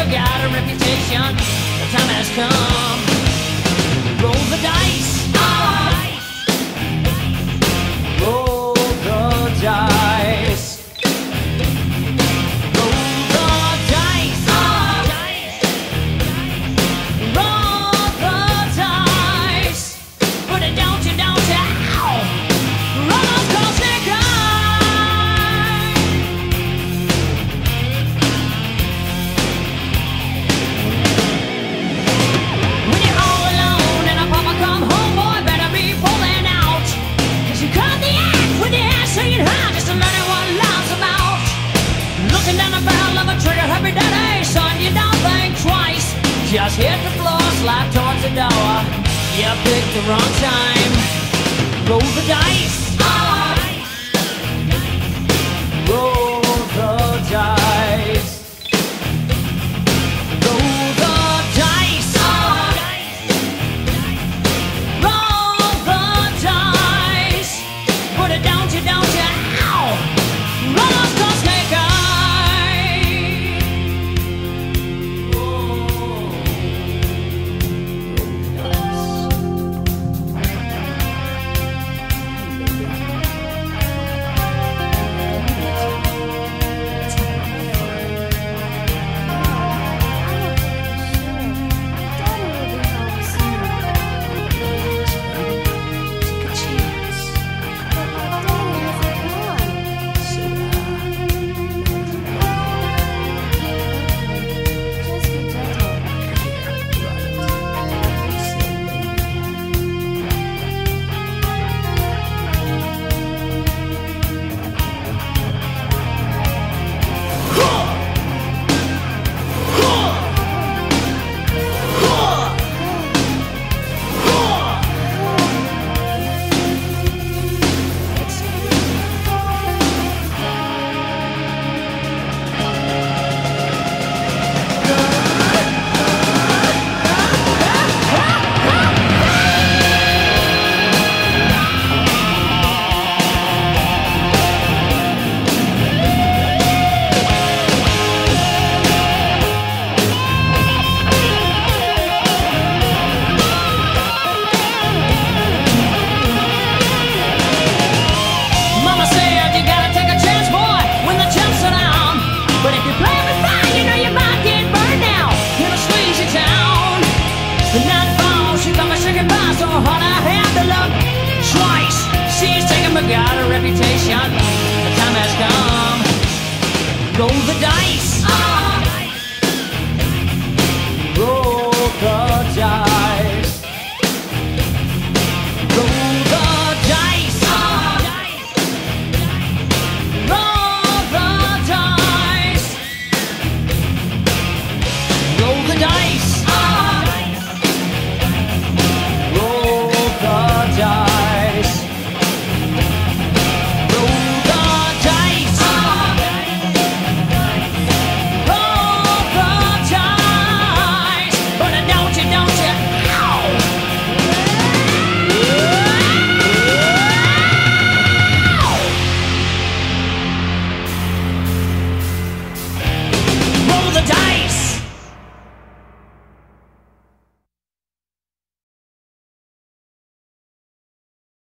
got a reputation. The time has come. Roll the dice. Roll the dice. Roll the dice. Roll the dice. Put it down to downtown. Roll those calls, snake eye. When you're all alone and a papa come home, boy, better be pulling out. 'Cause you cut the act with your ass hanging high just to learn what life's about. Looking down the barrel of a trigger happy daddy, son, you don't think twice. Just hit the floor, slide towards the door. You picked the wrong time. Roll the dice. Roll the dice. Roll the dice. Roll the dice. Put it down to ow. Roll those calls, snake eye. Roll the Mama said you gotta take a chance, boy, when the chips are down. But if you play with fire, you know you might get burned down in a sleazy town. The night falls, she got my second by, so hard I had to look twice. She's taken but got a reputation. The time has come. Roll the dice.